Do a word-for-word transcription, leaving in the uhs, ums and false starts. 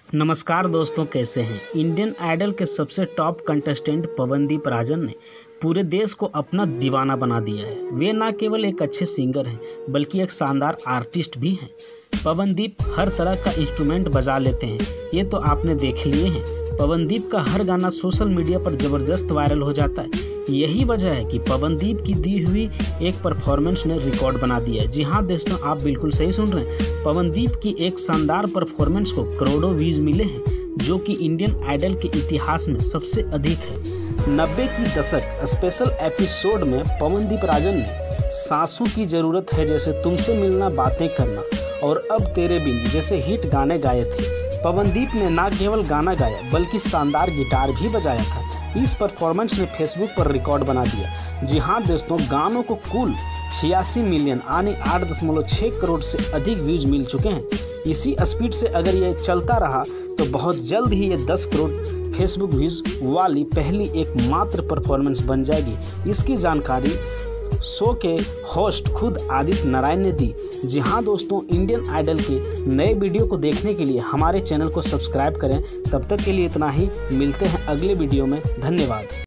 नमस्कार दोस्तों, कैसे हैं। इंडियन आइडल के सबसे टॉप कंटेस्टेंट पवनदीप राजन ने पूरे देश को अपना दीवाना बना दिया है। वे न केवल एक अच्छे सिंगर हैं बल्कि एक शानदार आर्टिस्ट भी हैं। पवनदीप हर तरह का इंस्ट्रूमेंट बजा लेते हैं, ये तो आपने देख लिए हैं। पवनदीप का हर गाना सोशल मीडिया पर ज़बरदस्त वायरल हो जाता है। यही वजह है कि पवनदीप की दी हुई एक परफॉर्मेंस ने रिकॉर्ड बना दिया है। जी हाँ दोस्तों, आप बिल्कुल सही सुन रहे हैं। पवनदीप की एक शानदार परफॉर्मेंस को करोड़ों व्यूज मिले हैं, जो कि इंडियन आइडल के इतिहास में सबसे अधिक है। नब्बे की दशक स्पेशल एपिसोड में पवनदीप राजन ने सांसों की ज़रूरत है जैसे, तुमसे मिलना, बातें करना और अब तेरे बिन जैसे हिट गाने गाए थे। पवनदीप ने न केवल गाना गाया बल्कि शानदार गिटार भी बजाया था। इस परफॉर्मेंस ने फेसबुक पर रिकॉर्ड बना दिया। जी हाँ दोस्तों, गानों को कुल छियासी मिलियन यानी आठ दशमलव छः करोड़ से अधिक व्यूज मिल चुके हैं। इसी स्पीड से अगर ये चलता रहा तो बहुत जल्द ही ये दस करोड़ फेसबुक व्यूज वाली पहली एकमात्र परफॉर्मेंस बन जाएगी। इसकी जानकारी शो के होस्ट खुद आदित्य नारायण ने दी। जी हाँ दोस्तों, इंडियन आइडल के नए वीडियो को देखने के लिए हमारे चैनल को सब्सक्राइब करें। तब तक के लिए इतना ही, मिलते हैं अगले वीडियो में। धन्यवाद।